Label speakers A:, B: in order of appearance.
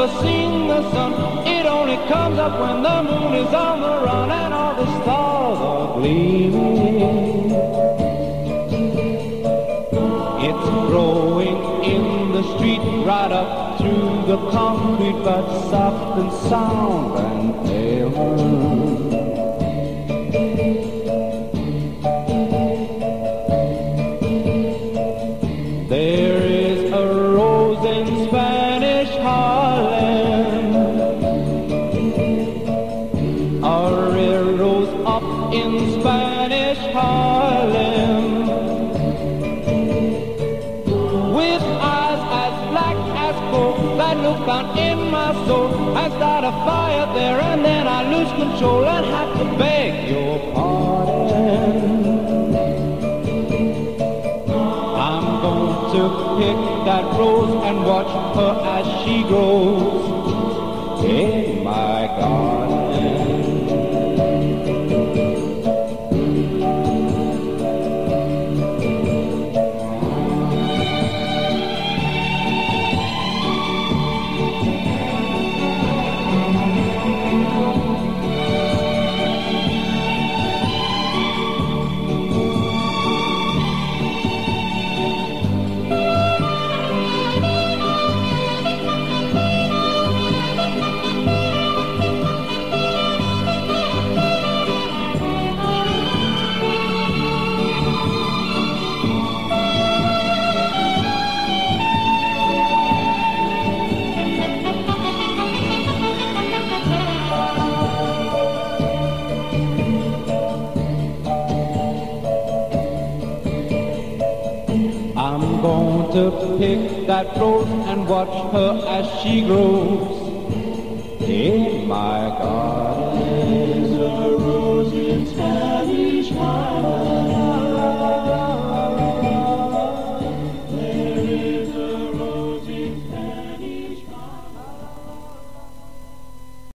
A: never seen the sun. It only comes up when the moon is on the run and all the stars are gleaming. It's growing in the street right up through the concrete, but soft and sound and pale. There is a rose in Spanish Harlem, a rare rose up in Spanish Harlem, with eyes as black as coal that look down in my soul. I start a fire there and then I lose control and have to beg your pardon. To pick that rose and watch her as she grows in my garden. I'm going to pick that rose and watch her as she grows in my garden.